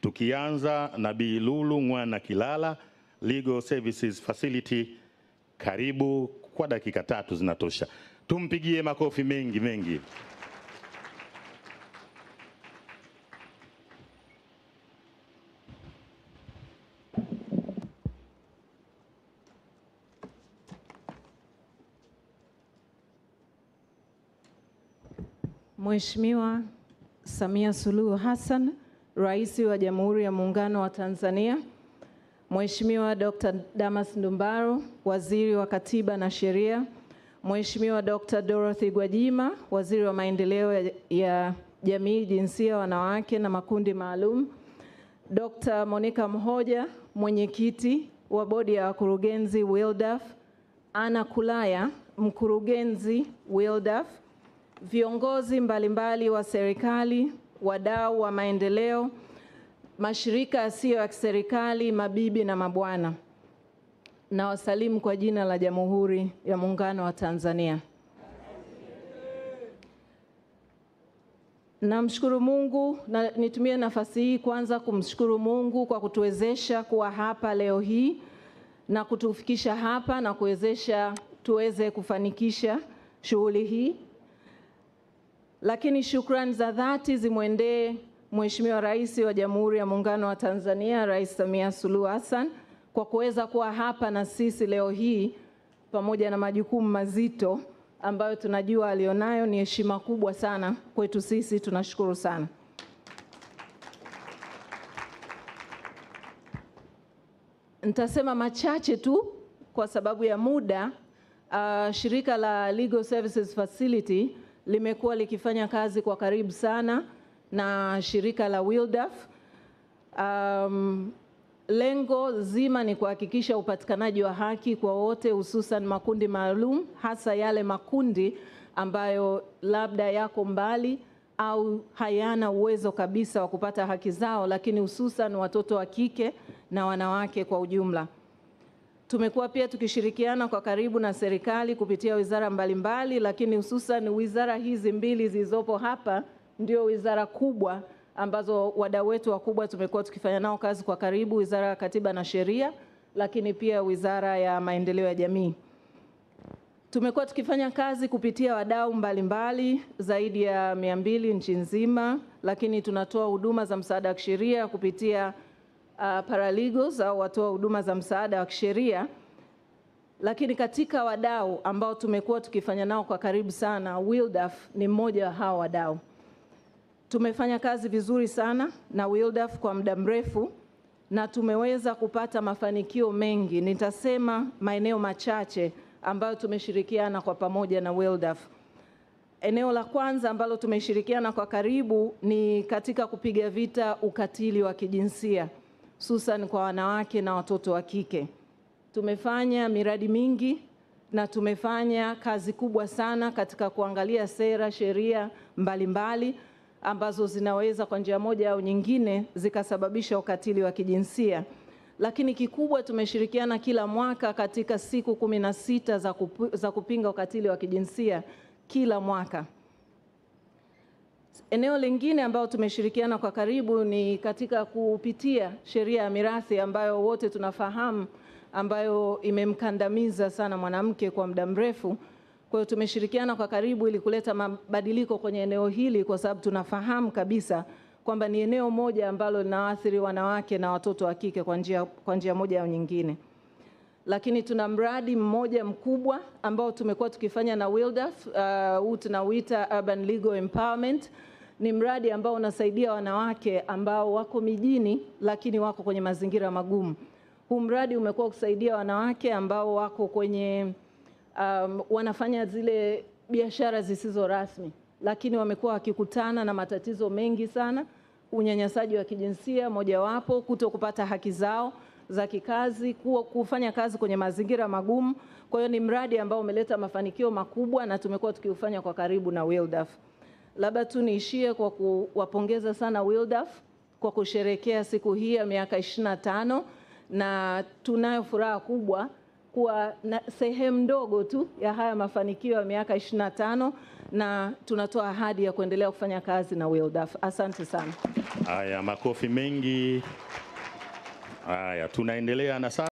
tukianza na Bi Lulu Ng'wanakilala, Legal Services Facility. Karibu, kwa dakika 3 zinatosha. Tumpigie makofi mengi mengi. Mheshimiwa Samia Suluhu Hassan, Rais wa Jamhuri ya Muungano wa Tanzania, Mheshimiwa Dr. Damas Ndumbaro, Waziri wa Katiba na Sheria, Mheshimiwa Dr. Dorothy Gwajima, Waziri wa Maendeleo ya Jamii, Jinsia, Wanawake na Makundi Maalum, Dr. Monica Mhoja, Mwenyekiti wa Bodi ya Wakurugenzi WiLDAF, Ana Kulaya, Mkurugenzi WiLDAF, viongozi mbalimbali wa serikali, wadau wa maendeleo, mashirika yasiyo ya kiserikali, mabibi na mabwana. Na wasalimu kwa jina la Jamhuri ya Muungano wa Tanzania. Namshukuru Mungu na nitumie nafasi hii kwanza kumshukuru Mungu kwa kutuwezesha kuwa hapa leo hii na kutufikisha hapa na kuwezesha tuweze kufanikisha shughuli hii. Lakini shukrani za dhati zimwendee Mheshimiwa Rais wa Jamhuri ya Muungano wa Tanzania, Rais Samia Suluhu Hassan, kwa kuweza kuwa hapa na sisi leo hii pamoja na majukumu mazito ambayo tunajua alionayo. Ni heshima kubwa sana kwetu sisi, tunashukuru sana. Nitasema machache tu kwa sababu ya muda. Shirika la Legal Services Facility limekuwa likifanya kazi kwa karibu sana na shirika la WiLDAF. Lengo zima ni kuhakikisha upatikanaji wa haki kwa wote, hususan makundi maalum, hasa yale makundi ambayo labda yako mbali au hayana uwezo kabisa wa kupata haki zao, lakini hususan watoto wa kike na wanawake kwa ujumla. Tumekuwa pia tukishirikiana kwa karibu na serikali kupitia wizara mbalimbali, lakini hususan wizara hizi mbili zilizopo hapa ndio wizara kubwa ambazo wadau wetu wakubwa tumekuwa tukifanya nao kazi kwa karibu: Wizara ya Katiba na Sheria, lakini pia Wizara ya Maendeleo ya Jamii. Tumekuwa tukifanya kazi kupitia wadau mbalimbali zaidi ya 200 nchi nzima, lakini tunatoa huduma za msaada wa kisheria kupitia paralegals au watoa huduma za msaada wa kisheria. Lakini katika wadau ambao tumekuwa tukifanya nao kwa karibu sana, WiLDAF ni mmoja wa hao wadau. Tumefanya kazi vizuri sana na WiLDAF kwa muda mrefu na tumeweza kupata mafanikio mengi. Nitasema maeneo machache ambayo tumeshirikiana kwa pamoja na WiLDAF. Eneo la kwanza ambalo tumeshirikiana kwa karibu ni katika kupiga vita ukatili wa kijinsia, hususan kwa wanawake na watoto wa kike. Tumefanya miradi mingi na tumefanya kazi kubwa sana katika kuangalia sera, sheria mbalimbali ambazo zinaweza kwa njia moja au nyingine zikasababisha ukatili wa kijinsia. Lakini kikubwa tumeshirikiana kila mwaka katika siku 16 za kupinga ukatili wa kijinsia kila mwaka. Eneo lingine ambao tumeshirikiana kwa karibu ni katika kupitia sheria ya mirathi ambayo wote tunafahamu ambayo imemkandamiza sana mwanamke kwa muda mrefu. Kwa hiyo tumeshirikiana kwa karibu ili kuleta mabadiliko kwenye eneo hili, kwa sababu tunafahamu kabisa kwamba ni eneo moja ambalo linaathiri wanawake na watoto wa kike kwa njia moja au nyingine. Lakini tuna mradi mmoja mkubwa ambao tumekuwa tukifanya na WiLDAF, tunauita Urban Legal Empowerment. Ni mradi ambao unasaidia wanawake ambao wako mijini lakini wako kwenye mazingira magumu. Huu mradi umekuwa kusaidia wanawake ambao wako kwenye wanafanya zile biashara zisizo rasmi, lakini wamekuwa wakikutana na matatizo mengi sana: unyanyasaji wa kijinsia mojawapo, kutokupata haki zao za kikazi, kufanya kazi kwenye mazingira magumu. Kwa hiyo ni mradi ambao umeleta mafanikio makubwa na tumekuwa tukiufanya kwa karibu na WiLDAF. Labda tu niishie kwa kuwapongeza sana WiLDAF kwa kusherehekea siku hii ya miaka 25, na tunayo furaha kubwa kuwa sehemu ndogo tu ya haya mafanikio ya miaka 25, na tunatoa ahadi ya kuendelea kufanya kazi na WiLDAF. Asante sana. Haya, makofi mengi. Haya, tunaendelea na sasa